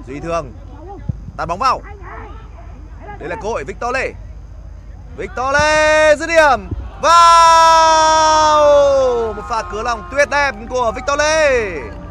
Duy Thường tạt bóng vào. Đây là cơ hội Victor Lê. Victor Lê dứt điểm vào. Một pha cứa lòng tuyệt đẹp của Victor Lê.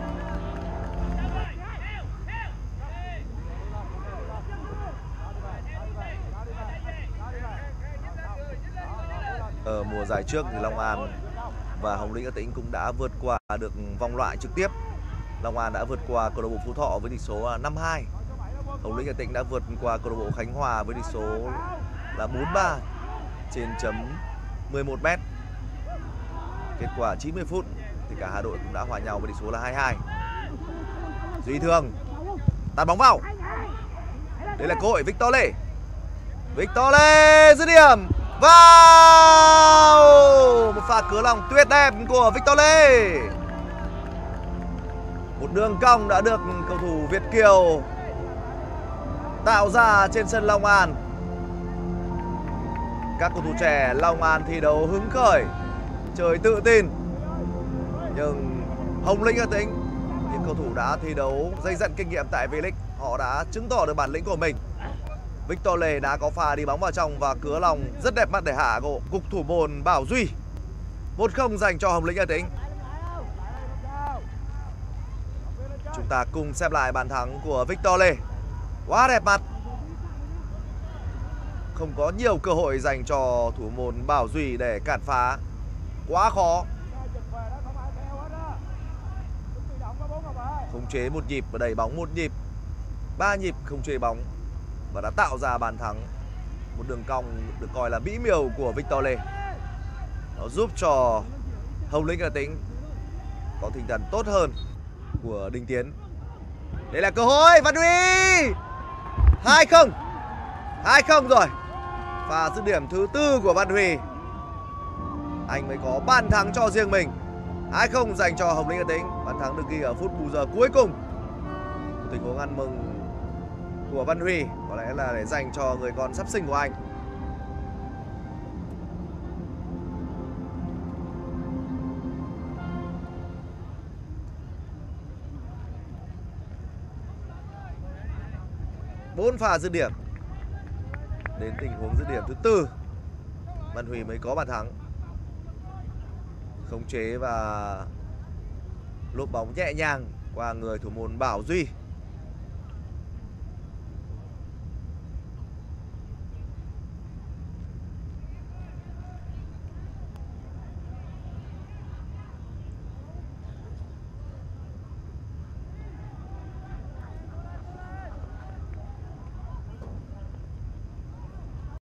Ở mùa giải trước thì Long An và Hồng Lĩnh Hà Tĩnh cũng đã vượt qua được vòng loại trực tiếp. Long An đã vượt qua câu lạc bộ Phú Thọ với tỷ số 5-2. Hồng Lĩnh Hà Tĩnh đã vượt qua câu lạc bộ Khánh Hòa với tỷ số là 4-3 trên chấm 11m. Kết quả 90 phút thì cả hai đội cũng đã hòa nhau với tỷ số là 2-2. Duy Thường tạt bóng vào. Đây là cơ hội Victor Lê. Victor Lê dứt điểm vào. Một pha cứa lòng tuyệt đẹp của Victor Lê. Một đường cong đã được cầu thủ Việt kiều tạo ra trên sân Long An. Các cầu thủ trẻ Long An thi đấu hứng khởi, chơi tự tin. Nhưng Hồng Lĩnh Hà Tĩnh, những cầu thủ đã thi đấu dày dặn kinh nghiệm tại V-League, họ đã chứng tỏ được bản lĩnh của mình. Victor Lê đã có pha đi bóng vào trong và cứa lòng rất đẹp mắt để hạ gỗ cục thủ môn Bảo Duy. 1-0 dành cho Hồng Lĩnh Hà Tĩnh. Chúng ta cùng xem lại bàn thắng của Victor Lê. Quá đẹp mắt. Không có nhiều cơ hội dành cho thủ môn Bảo Duy để cản phá. Quá khó. Khống chế một nhịp và đẩy bóng một nhịp. 3 nhịp khống chế bóng và đã tạo ra bàn thắng. Một đường cong được coi là mỹ miều của Victor Lê. Nó giúp cho Hồng Lĩnh Hà Tĩnh có tinh thần tốt hơn của Đinh Tiến. Đây là cơ hội Văn Huy. 2-0. 2-0 rồi. Pha dứt điểm thứ tư của Văn Huy. Anh mới có bàn thắng cho riêng mình. 2-0 dành cho Hồng Lĩnh Hà Tĩnh. Bàn thắng được ghi ở phút bù giờ cuối cùng. Tình huống ăn mừng của Văn Huy có lẽ là để dành cho người con sắp sinh của anh. Bốn pha dứt điểm. Đến tình huống dứt điểm thứ tư, Văn Huy mới có bàn thắng. Khống chế và lốp bóng nhẹ nhàng qua người thủ môn Bảo Duy.